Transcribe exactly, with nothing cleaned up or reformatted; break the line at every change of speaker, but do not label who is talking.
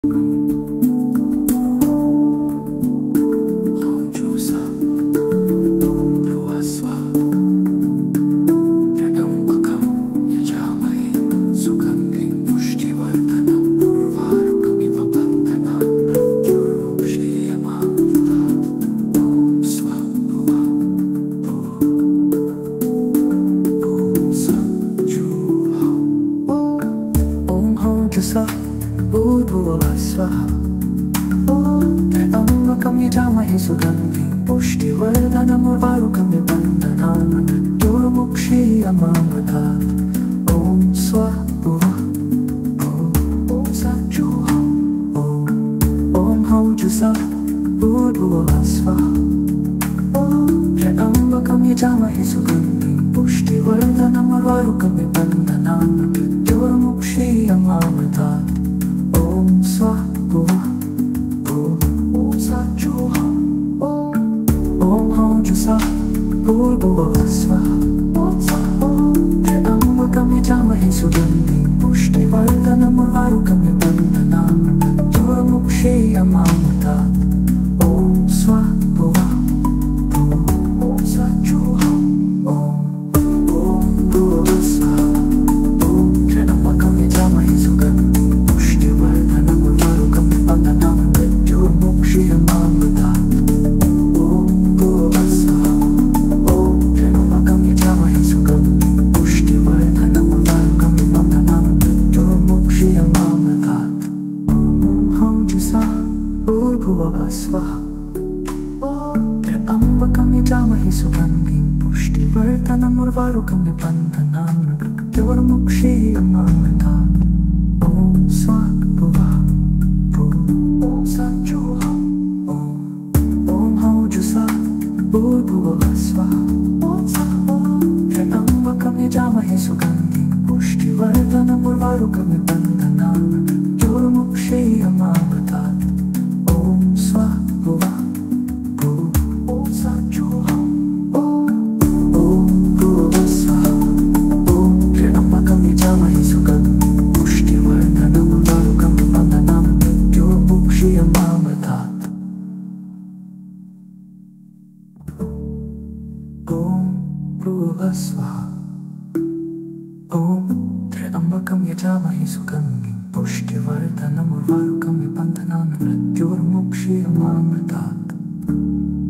sa bubuwaswa Ang kami damai suganti Pushtiwardhanam varu kami bandhanam Durmukshi amamata Om Swaha Om Sajuha Om Haujusa bubuwaswa Ang kami damai suganti Pushtiwardhanam varu kami bandhanam Durmukshi amamata Om Swaha Om Sajuha Om Haujusa bubuwaswa Ang kami damai suganti Pushtiwardhanam varu kami bandhanam Durmukshi amamata Om Swaha Om Sajuha Ang kami damai suganti Pushtiwardhanam varu kami bandhanam Durmukshi amamata Om Swaha Om Sajuha Om Haujusa bubuwaswa Ang kami damai suganti Pushtiwardhanam varu kami bandhanam Durmukshi amamata Om Swaha Swaha Om Triambakam Yajamai Suganti Pushtiwardhanam Varu Kami Bandhanam Mrityurmukshi Amamritat